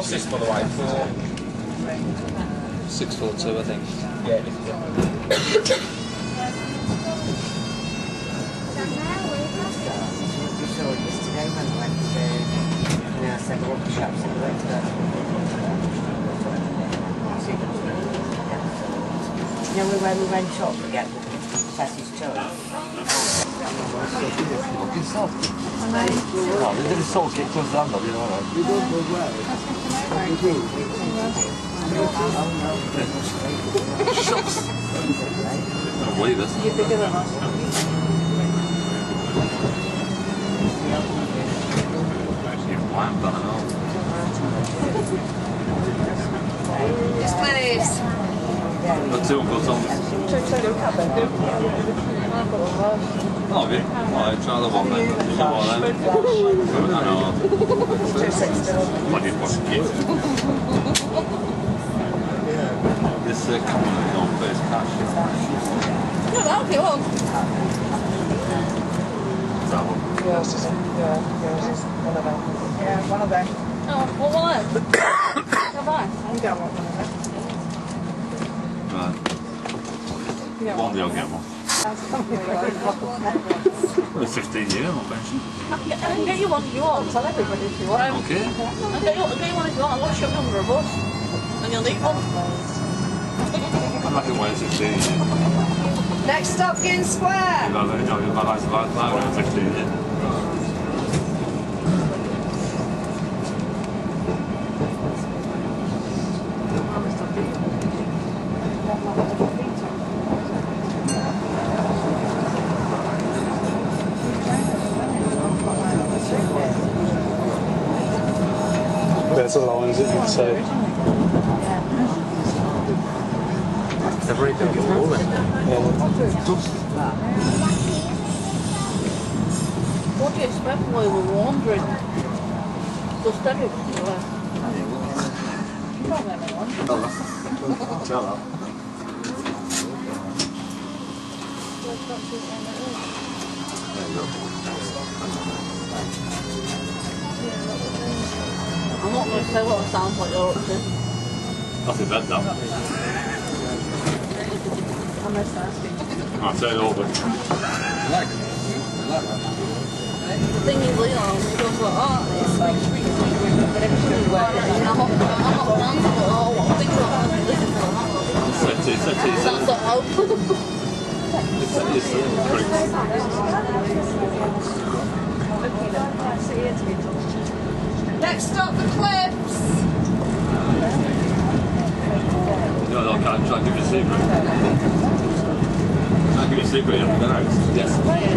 What's this, by the way? 642, I think. Yeah. We saw it yesterday when we went to several shops and we went to you know when we went shop to get sausage toast. Ja, det är lite sockigt plus det andra. Shops! I don't believe this. You're bigger than us. Yes, please. Got two Uncle Toms. Har vi? Ja, jag tror alla var med. Det var det. Vad det var skit. This company on first cash. No, that'll be all. Yours is one of them. Yeah, one of them. Oh, what one? Have I? You don't want one of them. Right. One you'll get one. Well, 15 years, not pension. I can get you one if you want. Tell everybody if you want. Okay. I'll get you one if you want. I'll watch your number of us. And you'll need one. I'm not going to wait 16 years. Next stop, Gin Square. My life's about now, 16 years. There's the lines that you'd say. They're very good at all, What do you expect when we were wandering? Just everywhere. You don't let me wander. Tell her. There you go. I'm not going to say what it sounds like you're up to. That's in bed now. Unless asking. I'll tell you all, but... The thing is, Leon, he goes like, oh, it's like street and I'm not dancing at all. What things are going to listen to? That's the hope. Next stop, the Cliffs. No, I can't try and give you a secret. I'll give you a secret, you haven't been out. Yes.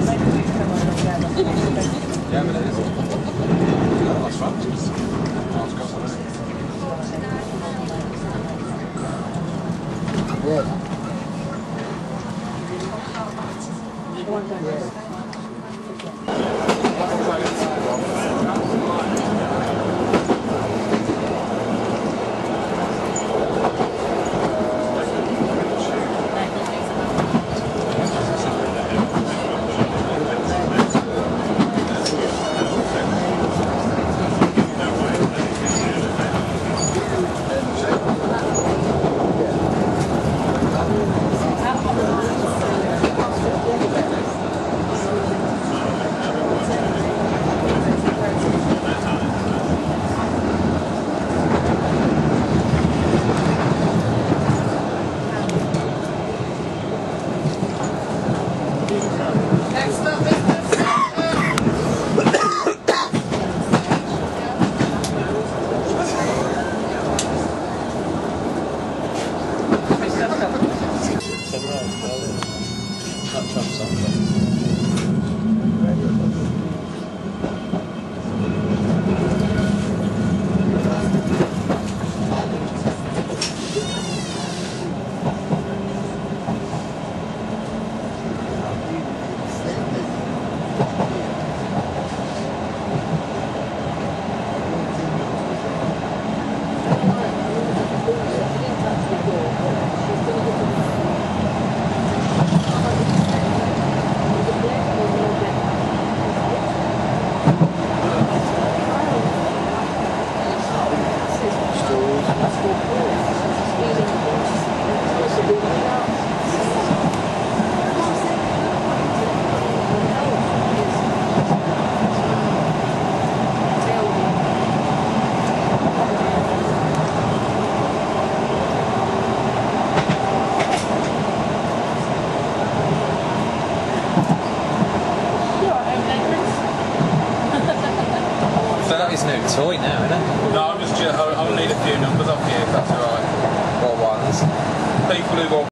Yeah, but it is. That's fun. toy now, isn't it? No, I'm gonna need a few numbers off you if that's alright. What ones? People who want